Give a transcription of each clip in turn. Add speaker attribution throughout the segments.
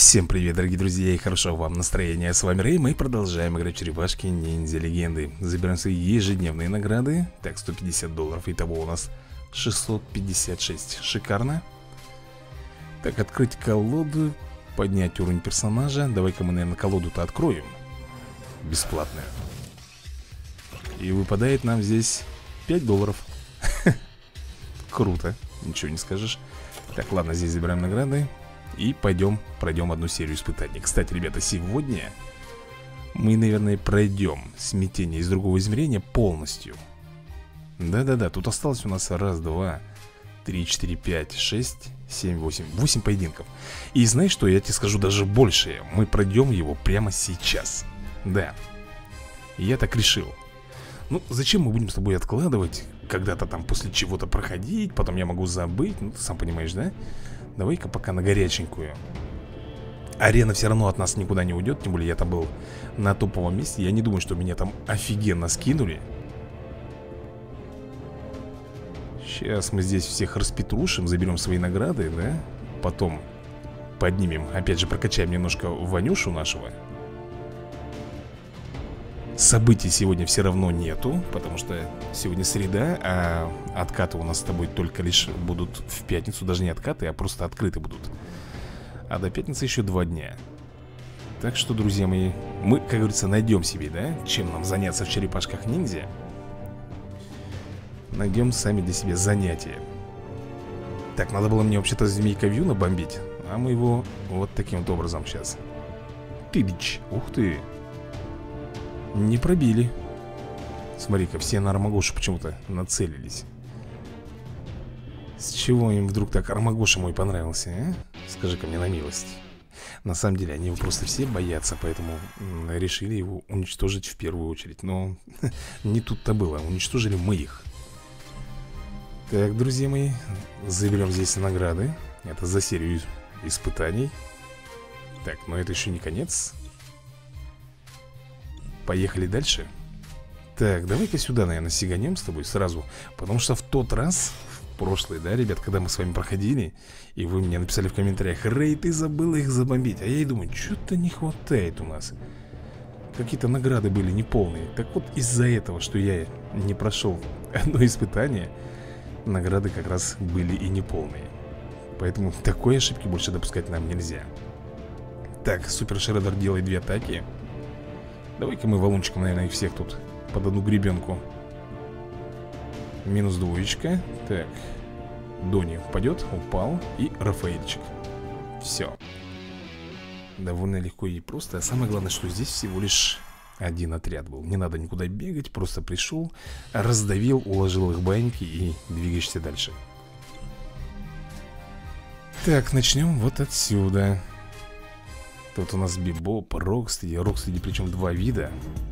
Speaker 1: Всем привет, дорогие друзья, и хорошего вам настроения. С вами Рэй, мы продолжаем играть в черепашки ниндзя легенды. Забираем свои ежедневные награды. Так, $150. Итого у нас 656. Шикарно. Так, открыть колоду, поднять уровень персонажа. Давай-ка мы, наверное, колоду-то откроем. Бесплатную. И выпадает нам здесь $5. Круто, ничего не скажешь. Так, ладно, здесь забираем награды. И пойдем, пройдем одну серию испытаний. Кстати, ребята, сегодня мы, наверное, пройдем смятение из другого измерения полностью. Да-да-да, тут осталось у нас раз, два, три, четыре, пять, шесть, семь, восемь. 8 поединков. И знаешь что, я тебе скажу даже больше. Мы пройдем его прямо сейчас. Да, я так решил. Ну, зачем мы будем с тобой откладывать, когда-то там после чего-то проходить, потом я могу забыть, ну, ты сам понимаешь, да? Давай-ка пока на горяченькую. Арена все равно от нас никуда не уйдет. Тем более я там был на топовом месте. Я не думаю, что меня там офигенно скинули. Сейчас мы здесь всех распетрушим, заберем свои награды, да? Потом поднимем, опять же прокачаем немножко Ванюшу нашего. Событий сегодня все равно нету, потому что сегодня среда, а откаты у нас с тобой только лишь будут в пятницу. Даже не откаты, а просто открыты будут. А до пятницы еще 2 дня. Так что, друзья мои, мы, как говорится, найдем себе, да, чем нам заняться в черепашках ниндзя. Найдем сами для себя занятия. Так, надо было мне вообще-то змейка Вьюна бомбить. А мы его вот таким вот образом сейчас. Тыдыч, ух ты. Не пробили. Смотри-ка, все на Армагошу почему-то нацелились. С чего им вдруг так Армагоша мой понравился, а? Скажи-ка мне на милость. На самом деле, они его просто все боятся, поэтому решили его уничтожить в первую очередь. Но не тут-то было, уничтожили мы их. Так, друзья мои, заберем здесь награды. Это за серию испытаний. Так, но это еще не конец. Поехали дальше. Так, давай-ка сюда, наверное, сиганем с тобой сразу. Потому что в тот раз, в прошлый, да, ребят, когда мы с вами проходили, и вы мне написали в комментариях: Рэй, ты забыл их забомбить. А я и думаю, что-то не хватает у нас. Какие-то награды были неполные. Так вот, из-за этого, что я не прошел одно испытание, награды как раз были и неполные. Поэтому такой ошибки больше допускать нам нельзя. Так, Супер Шреддер делает 2 атаки. Давай-ка мы валунчиком, наверное, их всех тут под одну гребенку. Минус 2. Так, Дони упадет, упал. И Рафаэльчик. Все. Довольно легко и просто. А самое главное, что здесь всего лишь один отряд был. Не надо никуда бегать, просто пришел, раздавил, уложил их баиньки и двигаешься дальше. Так, начнем вот отсюда. Тут у нас Бибоп, Рокстеди. Рокстеди причем 2 вида.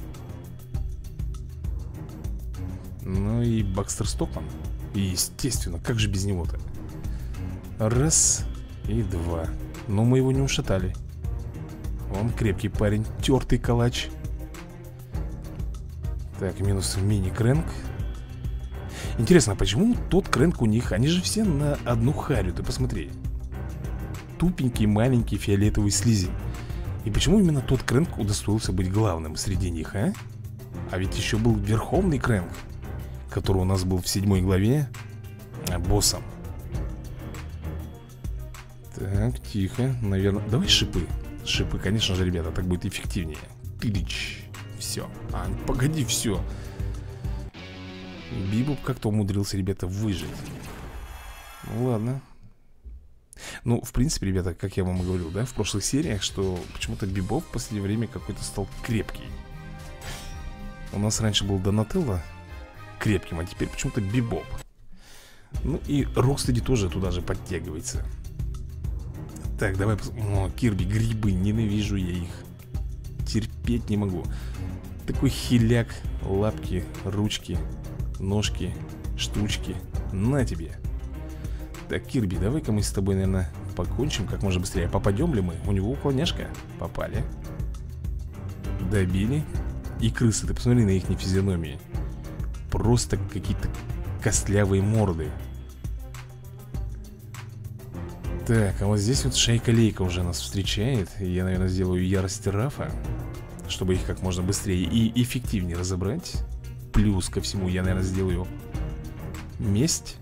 Speaker 1: Ну и Бакстер Стокман. И естественно, как же без него-то. Раз и 2. Но мы его не ушатали. Он крепкий парень, тертый калач. Так, минус мини-крэнк. Интересно, а почему тот крэнк у них? Они же все на одну харю, ты посмотри. Тупенький, маленький, фиолетовый слизень. И почему именно тот крэнк удостоился быть главным среди них, а? А ведь еще был Верховный Крэнк, который у нас был в 7 главе боссом. Так, тихо, наверное. Давай шипы. Шипы, конечно же, ребята, так будет эффективнее. Тыдыч. Все. А, погоди, все. Бибоп как-то умудрился, ребята, выжить. Ну ладно. Ну, в принципе, ребята, как я вам и говорил, да, в прошлых сериях, что почему-то Бибоп в последнее время какой-то стал крепкий. У нас раньше был Донателло крепким, а теперь почему-то Бибоп. Ну и Рокстеди тоже туда же подтягивается. Так, давай О, Кирби, грибы, ненавижу я их. Терпеть не могу. Такой хиляк, лапки, ручки, ножки, штучки. На тебе. Так, Кирби, давай-ка мы с тобой, наверное, покончим как можно быстрее. Попадем ли мы? У него уклоняшка. Попали. Добили. И крысы, ты посмотри на их физиономии. Просто какие-то костлявые морды. Так, а вот здесь вот шайка-лейка уже нас встречает. И я, наверное, сделаю ярость Рафа, чтобы их как можно быстрее и эффективнее разобрать. Плюс ко всему я, наверное, сделаю месть.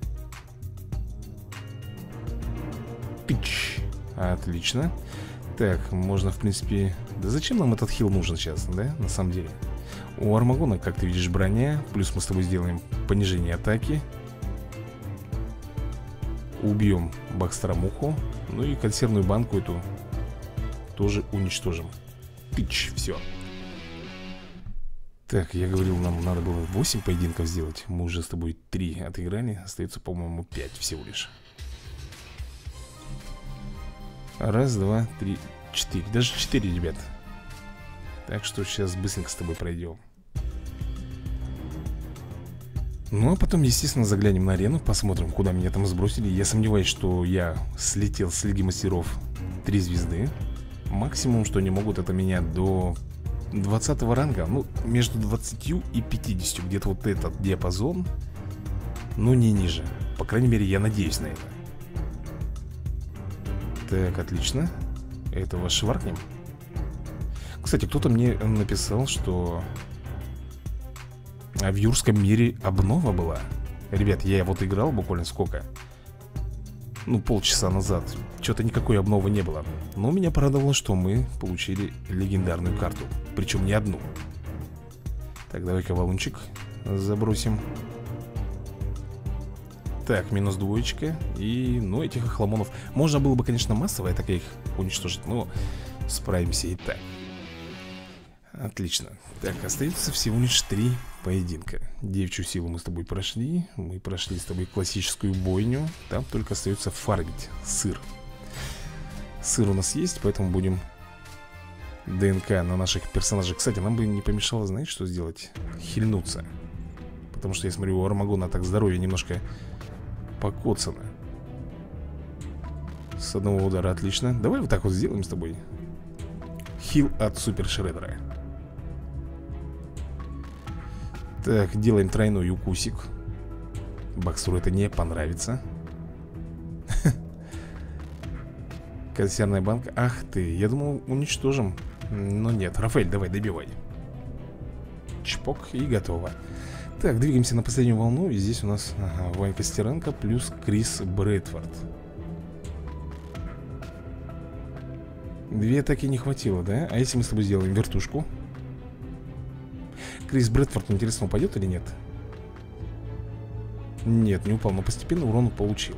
Speaker 1: Тыч. Отлично. Так, можно, в принципе... Да зачем нам этот хил нужен сейчас, да, на самом деле? У Армагона, как ты видишь, броня. Плюс мы с тобой сделаем понижение атаки. Убьем Бакстромуху. Ну и консервную банку эту тоже уничтожим. Тыч, все. Так, я говорил, нам надо было 8 поединков сделать. Мы уже с тобой 3 отыграли. Остается, по-моему, 5 всего лишь. Раз, два, три, 4. Даже 4, ребят. Так что сейчас быстренько с тобой пройдем. Ну, а потом, естественно, заглянем на арену. Посмотрим, куда меня там сбросили. Я сомневаюсь, что я слетел с Лиги Мастеров 3 звезды. Максимум, что они могут, это меня до 20 ранга. Ну, между 20 и 50. Где-то вот этот диапазон. Ну, не ниже. По крайней мере, я надеюсь на это. Так, отлично. Этого шваркнем. Кстати, кто-то мне написал, что в Юрском мире обнова была. Ребят, я вот играл буквально сколько? Ну, полчаса назад. Что-то никакой обновы не было. Но меня порадовало, что мы получили легендарную карту. Причем не одну. Так, давай-ка валунчик забросим. Так, минус двоечка. И, ну, этих охламонов можно было бы, конечно, массово так их уничтожить, но справимся и так. Отлично. Так, остается всего лишь 3 поединка. Девичью силу мы с тобой прошли. Мы прошли с тобой классическую бойню. Там только остается фармить сыр. Сыр у нас есть, поэтому будем ДНК на наших персонажей. Кстати, нам бы не помешало, знаете, что сделать? Хильнуться. Потому что я смотрю, у Армагона так здоровье немножко покоцано. С одного удара, отлично. Давай вот так вот сделаем с тобой. Хил от Супер Шреддера. Так, делаем тройной укусик. Бакстеру это не понравится. Консервная банка. Ах ты, я думал, уничтожим. Но нет, Рафаэль, давай, добивай. Чпок, и готово. Так, двигаемся на последнюю волну. И здесь у нас Вань Костеренко плюс Крис Брэдфорд. 2 атаки не хватило, да? А если мы с тобой сделаем вертушку? Крис Брэдфорд, интересно, упадет или нет? Нет, не упал, но постепенно урон получил.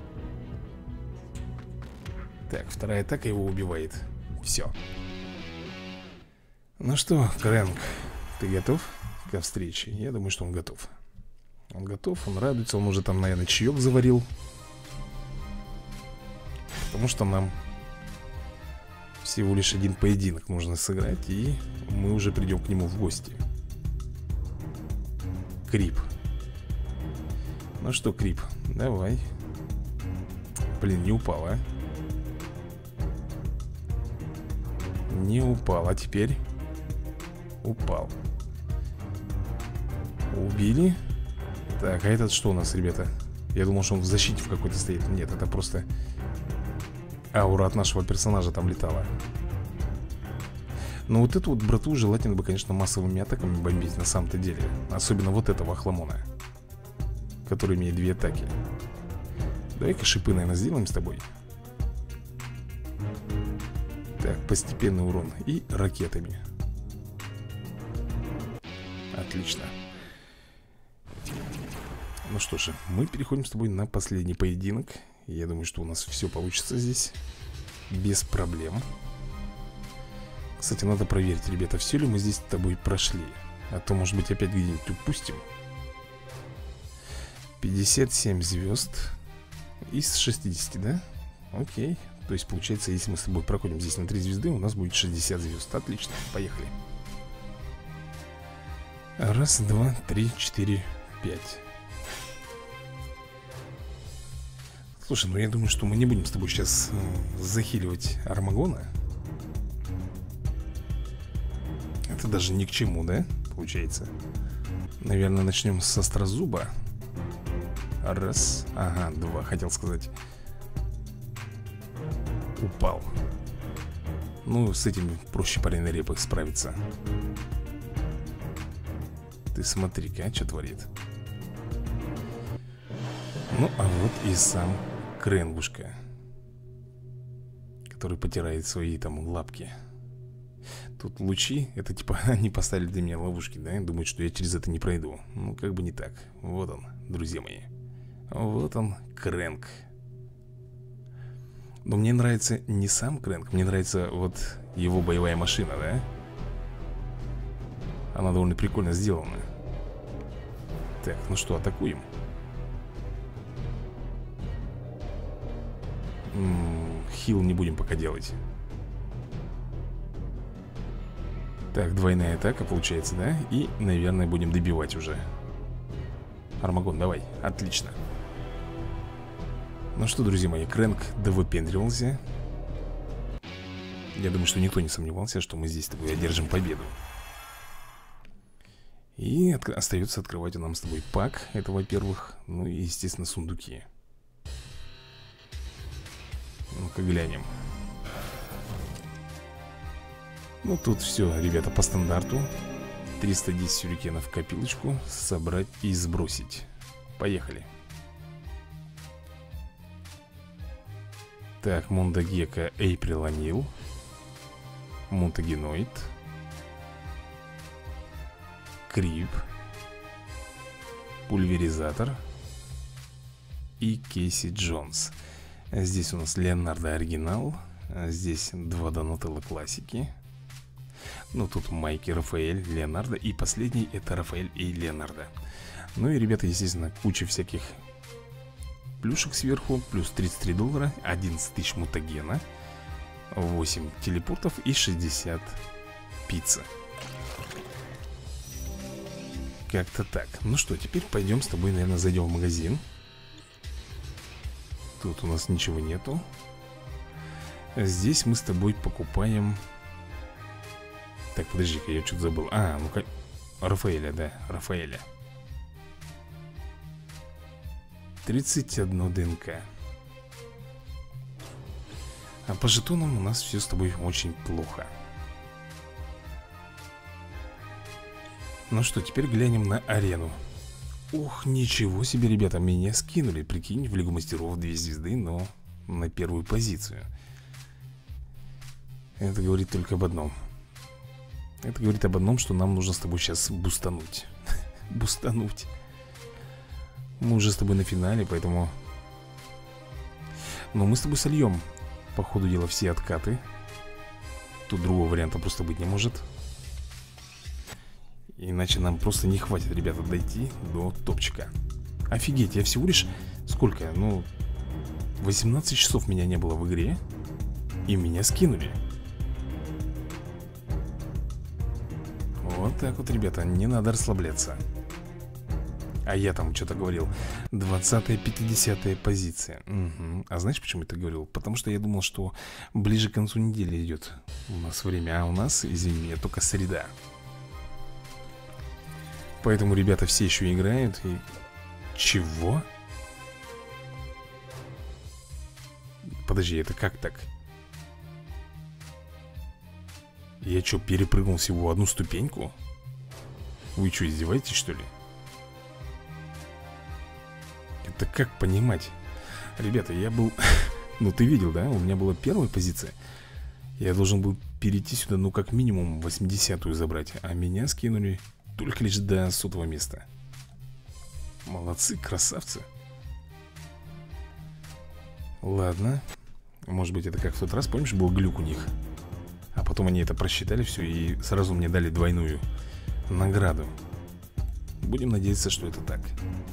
Speaker 1: Так, вторая атака его убивает. Все. Ну что, Крэнк, ты готов ко встрече? Я думаю, что он готов. Он готов, он радуется. Он уже там, наверное, чаек заварил. Потому что нам всего лишь 1 поединок нужно сыграть. И мы уже придем к нему в гости. Крип. Ну что, Крип, давай. Блин, не упал, а? Не упал, а теперь упал. Убили. Так, а этот что у нас, ребята? Я думал, что он в защите в какой-то стоит. Нет, это просто аура от нашего персонажа там летала. Но вот эту вот брату желательно бы, конечно, массовыми атаками бомбить на самом-то деле. Особенно вот этого хламона, который имеет 2 атаки. Давай-ка шипы, наверное, сделаем с тобой. Так, постепенный урон. И ракетами. Отлично. Ну что же, мы переходим с тобой на последний поединок. Я думаю, что у нас все получится здесь без проблем. Кстати, надо проверить, ребята, все ли мы здесь с тобой прошли. А то, может быть, опять где-нибудь упустим. 57 звезд из 60, да? Окей. То есть, получается, если мы с тобой проходим здесь на 3 звезды, у нас будет 60 звезд. Отлично, поехали. Раз, два, три, 4, 5. Слушай, ну я думаю, что мы не будем с тобой сейчас захиливать Армагона. Это даже ни к чему, да? Получается. Наверное, начнем с Острозуба. Раз, ага, 2, хотел сказать. упал. Ну, с этим проще парень на репах справиться. Ты смотри-ка, а что творит. Ну, а вот и сам Крэнгушка, который потирает свои там лапки. Тут лучи, это типа они поставили для меня ловушки, да? Думают, что я через это не пройду. Ну, как бы не так. Вот он, друзья мои. Вот он, Крэнг. Но мне нравится не сам Крэнг, мне нравится вот его боевая машина, да? Она довольно прикольно сделана. Так, ну что, атакуем. Хил не будем пока делать. Так, двойная атака получается, да? И, наверное, будем добивать уже. Армагон, давай, отлично. Ну что, друзья мои, Крэнг довыпендривался. Я думаю, что никто не сомневался, что мы здесь с тобой одержим победу. И остается открывать нам с тобой пак. Это, во-первых. Ну и, естественно, сундуки. Ну-ка глянем. Ну тут все, ребята, по стандарту. 310 сюрикенов в копилочку. Собрать и сбросить. Поехали. Так, Мондагека, Эйприланил, Мутагеноид, Крип, Пульверизатор и Кейси Джонс. Здесь у нас Леонардо оригинал. Здесь два Донателло классики. Ну тут Майки, Рафаэль, Леонардо. И последний это Рафаэль и Леонардо. Ну и, ребята, естественно, куча всяких плюшек сверху. Плюс $33, 11 тысяч мутагена, 8 телепортов и 60 пицца. Как-то так. Ну что, теперь пойдем с тобой, наверное, зайдем в магазин. Тут у нас ничего нету. Здесь мы с тобой покупаем... Так, подожди-ка, я что-то забыл. А, ну-ка, Рафаэля, да, Рафаэля. 31 ДНК. А по жетонам у нас все с тобой очень плохо. Ну что, теперь глянем на арену. Ух, ничего себе, ребята, меня скинули. Прикинь, в Лигу Мастеров 2 звезды, но на первую позицию. Это говорит только об одном. Это говорит об одном, что нам нужно с тобой сейчас бустануть. Бустануть. Мы уже с тобой на финале, поэтому... Но мы с тобой сольем, по ходу дела, все откаты. Тут другого варианта просто быть не может. Иначе нам просто не хватит, ребята, дойти до топчика. Офигеть, я всего лишь... Сколько? Ну... 18 часов меня не было в игре. И меня скинули. Вот так вот, ребята, не надо расслабляться. А я там что-то говорил. 20-я, 50-я позиция. Угу. А знаешь, почему я так говорил? Потому что я думал, что ближе к концу недели идет у нас время. А у нас, извини меня, только среда. Поэтому ребята все еще играют. И... Чего? Подожди, это как так? Я что, перепрыгнул всего одну ступеньку? Вы что, издеваетесь, что ли? Это как понимать? Ребята, я был... Ну, ты видел, да? У меня была первая позиция. Я должен был перейти сюда, ну, как минимум 80-ю забрать. А меня скинули только лишь до 100-го места. Молодцы, красавцы. Ладно. Может быть, это как в тот раз, помнишь, был глюк у них? А потом они это просчитали все и сразу мне дали двойную награду. Будем надеяться, что это так.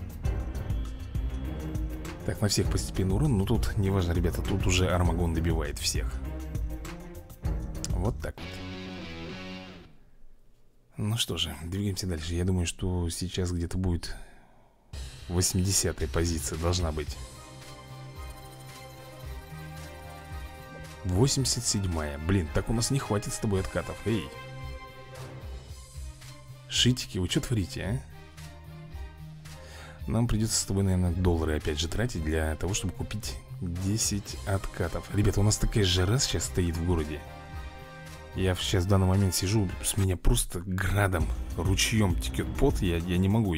Speaker 1: Так, на всех постепенно урон. Но тут, неважно, ребята, тут уже Армагон добивает всех. Вот так вот. Ну что же, двигаемся дальше. Я думаю, что сейчас где-то будет 80-я позиция должна быть. 87-я. Блин, так у нас не хватит с тобой откатов. Эй. Шитики, вы что творите, а? Нам придется с тобой, наверное, доллары опять же тратить для того, чтобы купить 10 откатов. Ребята, у нас такая жара сейчас стоит в городе. Я сейчас в данный момент сижу, с меня просто градом, ручьем текет пот. Я не могу,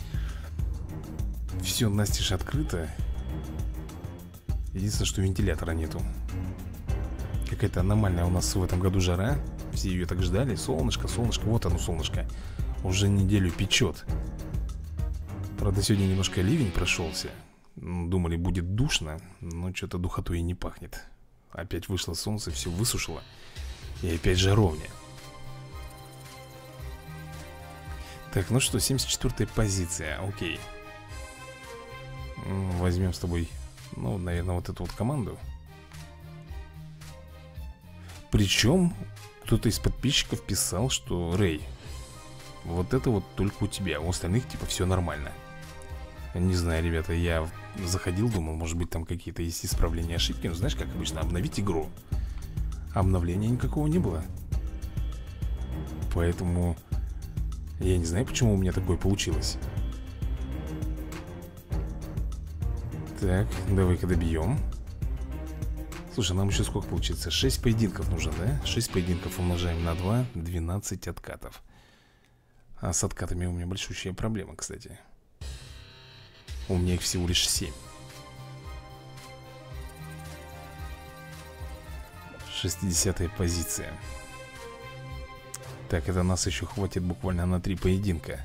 Speaker 1: все настежь открыто. Единственное, что вентилятора нету. Какая-то аномальная у нас в этом году жара. Все ее так ждали. Солнышко, солнышко, вот оно солнышко. Уже неделю печет. Правда, сегодня немножко ливень прошелся. Думали, будет душно, но что-то духотой и не пахнет. Опять вышло солнце, все высушило. И опять жаровня. Так, ну что, 74-я позиция, окей. Возьмем с тобой, ну, наверное, вот эту вот команду. Причем кто-то из подписчиков писал, что Рэй, вот это вот только у тебя, у остальных типа все нормально. Не знаю, ребята, я заходил, думал, может быть там какие-то есть исправления, ошибки. Ну, знаешь, как обычно, обновить игру. Обновления никакого не было. Поэтому я не знаю, почему у меня такое получилось. Так, давай-ка добьем. Слушай, нам еще сколько получится? 6 поединков нужно, да? 6 поединков умножаем на 2, 12 откатов. А с откатами у меня большущая проблема, кстати. У меня их всего лишь 7. 60-я позиция. Так, это нас еще хватит буквально на 3 поединка.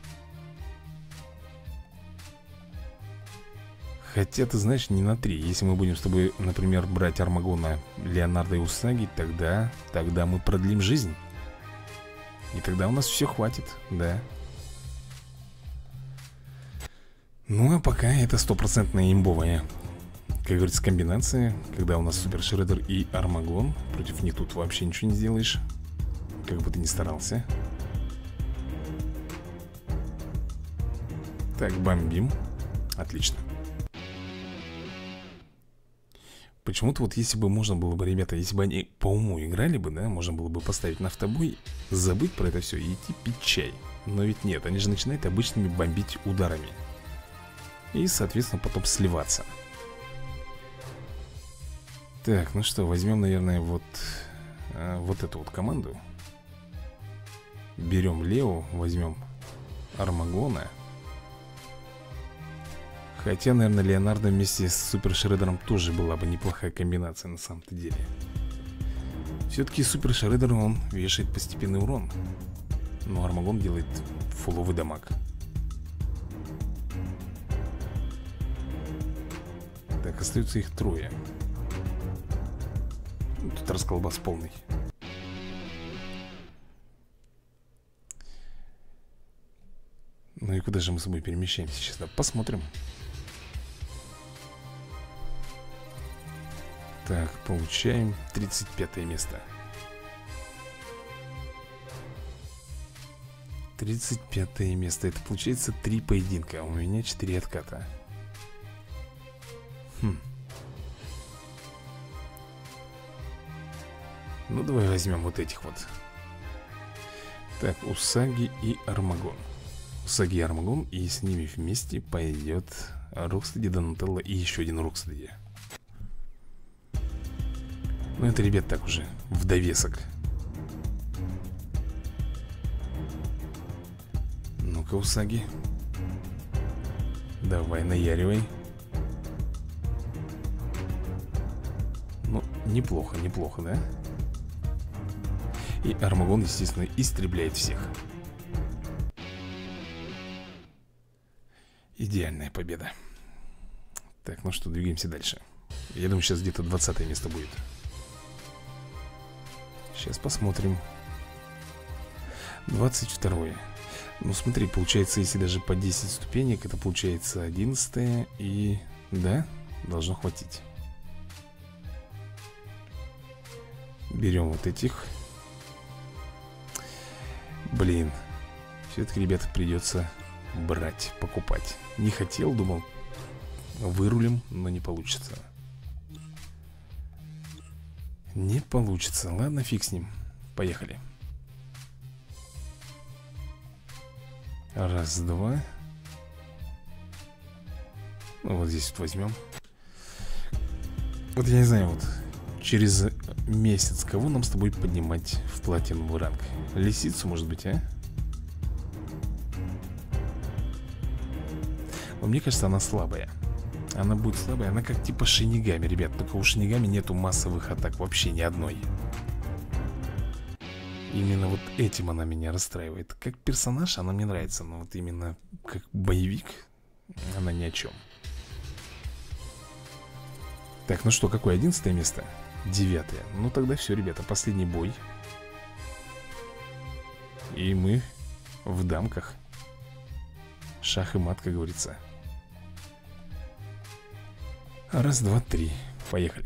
Speaker 1: Хотя, ты знаешь, не на 3. Если мы будем с тобой, например, брать Армагона, Леонардо и Усаги, тогда мы продлим жизнь. И тогда у нас все хватит, да. Ну, а пока это стопроцентная имбовая, как говорится, комбинация. Когда у нас Супер Шреддер и Армагон. Против них тут вообще ничего не сделаешь, как бы ты ни старался. Так, бомбим. Отлично. Почему-то вот если бы можно было бы, ребята, если бы они по уму играли бы, да, можно было бы поставить на автобой, забыть про это все и идти пить чай. Но ведь нет, они же начинают обычными бомбить ударами. И, соответственно, потом сливаться. Так, ну что, возьмем, наверное, вот эту вот команду. Берем Лео, возьмем Армагона. Хотя, наверное, Леонардо вместе с Супер Шреддером тоже была бы неплохая комбинация на самом-то деле. Все-таки Супер Шреддер, он вешает постепенный урон. Но Армагон делает фуловый дамаг. Так, остается их 3. Тут расколбас полный. Ну и куда же мы с собой перемещаемся сейчас? Да, посмотрим. Так, получаем 35 место. 35 место. Это получается 3 поединка. А у меня 4 отката. Ну, давай возьмем вот этих вот. Так, Усаги и Армагон. Усаги и Армагон. И с ними вместе пойдет Рокстеди, Донателло и еще один Рокстеди. Ну, это, ребят, так уже в довесок. Ну-ка, Усаги, давай, наяривай. Ну, неплохо, неплохо, да? И Армагон, естественно, истребляет всех. Идеальная победа. Так, ну что, двигаемся дальше. Я думаю, сейчас где-то 20 место будет. Сейчас посмотрим. 22-е. Ну смотри, получается, если даже по 10 ступенек, это получается 11-е. И да, должно хватить. Берем вот этих. Блин, все-таки, ребята, придется брать, покупать. Не хотел, думал, вырулим, но не получится. Не получится. Ладно, фиг с ним. Поехали. Раз, два. Ну, вот здесь вот возьмем. Вот я не знаю, вот через месяц кого нам с тобой поднимать в платиновый ранг? Лисицу, может быть, а? Но мне кажется, она слабая. Она будет слабая, она как типа Шинигами, ребят. Только у Шинигами нету массовых атак вообще ни одной. Именно вот этим она меня расстраивает. Как персонаж она мне нравится, но вот именно как боевик она ни о чем. Так, ну что, какое 11 место? 9. Ну тогда все, ребята, последний бой. И мы в дамках. Шах и мат, как говорится. Раз, два, три. Поехали.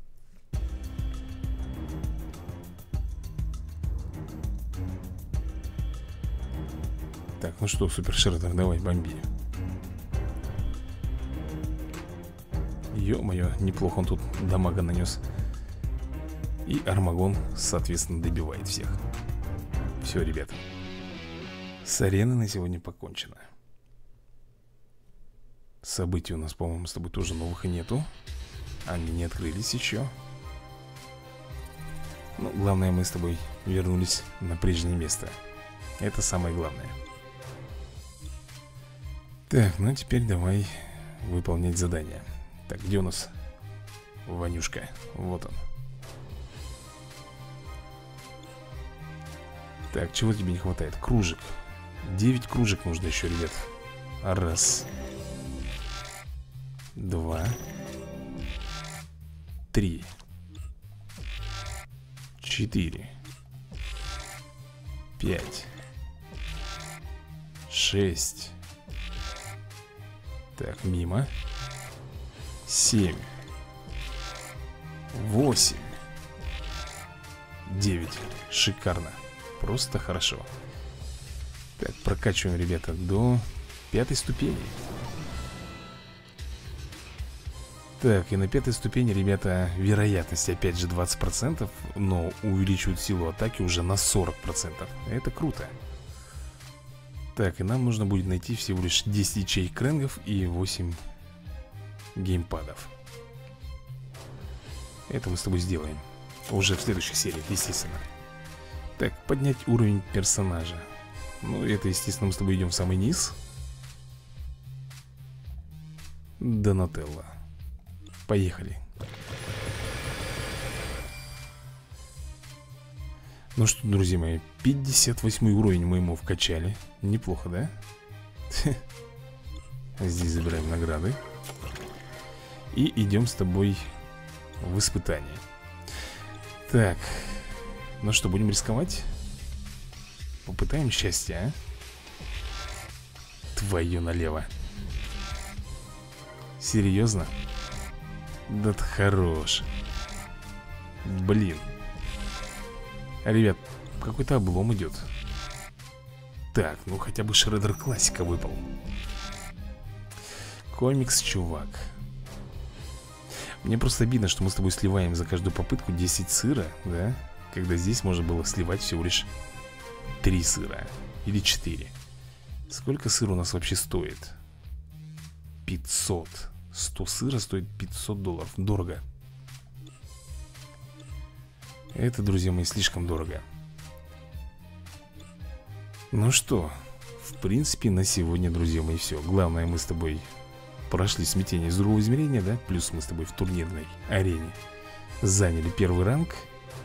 Speaker 1: Так, ну что, Супер Шреддер, давай, бомби. Ё-моё, неплохо он тут дамага нанес. И Армагон, соответственно, добивает всех. Все, ребята, с ареной на сегодня покончено. Событий у нас, по-моему, с тобой тоже новых и нету. Они не открылись еще. Ну, главное, мы с тобой вернулись на прежнее место. Это самое главное. Так, ну теперь давай выполнять задание. Так, где у нас Ванюшка? Вот он. Так, чего тебе не хватает? Кружек. 9 кружек нужно еще, ребят. Раз. 2. 3. 4. 5. 6. Так, мимо. 7. 8. 9. Шикарно. Просто хорошо. Так, прокачиваем, ребята, до 5 ступени. Так, и на 5 ступени, ребята, вероятность опять же 20%, но увеличивают силу атаки уже на 40%. Это круто. Так, и нам нужно будет найти всего лишь 10 ячеек крэнгов и 8 геймпадов. Это мы с тобой сделаем уже в следующих сериях, естественно. Так, поднять уровень персонажа. Ну, это, естественно, мы с тобой идем в самый низ. Донателло. Поехали. Ну что, друзья мои, 58 уровень мы ему вкачали. Неплохо, да? Здесь забираем награды. И идем с тобой в испытание. Так. Ну что, будем рисковать? Попытаем счастье, а? Твою налево. Серьезно? Да ты хорош. Блин. Ребят, какой-то облом идет. Так, ну хотя бы Шреддер классика выпал. Комикс, чувак. Мне просто обидно, что мы с тобой сливаем за каждую попытку 10 сыра, да? Когда здесь можно было сливать всего лишь 3 сыра. Или 4. Сколько сыр у нас вообще стоит? 500. 100 сыра стоит $500. Дорого. Это, друзья мои, слишком дорого. Ну что, в принципе, на сегодня, друзья мои, все. Главное, мы с тобой прошли смятение из другого измерения, да? Плюс мы с тобой в турнирной арене заняли первый ранг.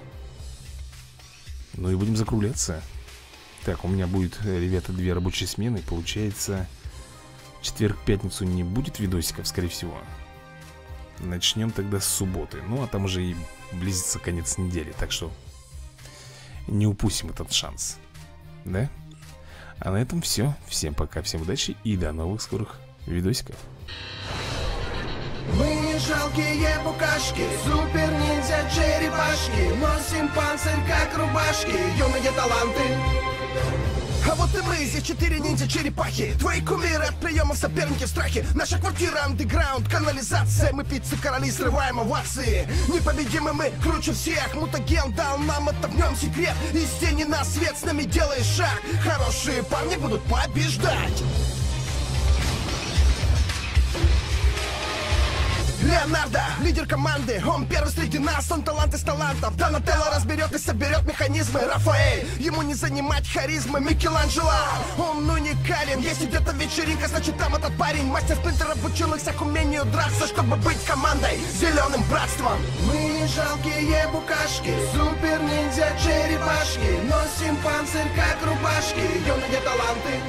Speaker 1: Ну и будем закругляться. Так, у меня будет, ребята, 2 рабочие смены. Получается, четверг-пятницу не будет видосиков, скорее всего. Начнем тогда с субботы. Ну, а там уже и близится конец недели. Так что не упустим этот шанс. Да? А на этом все. Всем пока, всем удачи и до новых скорых видосиков.
Speaker 2: Мы не жалкие букашки, супер-ниндзя черепашки. Носим панцирь как рубашки, юные таланты. А вот и мы, здесь 4 ниндзя-черепахи. Твои кумиры от приемов соперники в страхе. Наша квартира андеграунд, канализация. Мы пиццы-короли, срываем овации. Непобедимы мы, круче всех. Мутаген дал нам это, в нем секрет. Из тени на свет, с нами делаешь шаг. Хорошие парни будут побеждать. Леонардо, лидер команды, он первый среди нас, он талант из талантов. Донателло разберет и соберет механизмы. Рафаэль, ему не занимать харизмы. Микеланджело, он уникален. Если где-то вечеринка, значит там этот парень. Мастер Сплинтер обучил их всех умению драться, чтобы быть командой, зеленым братством. Мы не жалкие букашки, супер ниндзя черепашки. Носим панцирь как рубашки, юные таланты.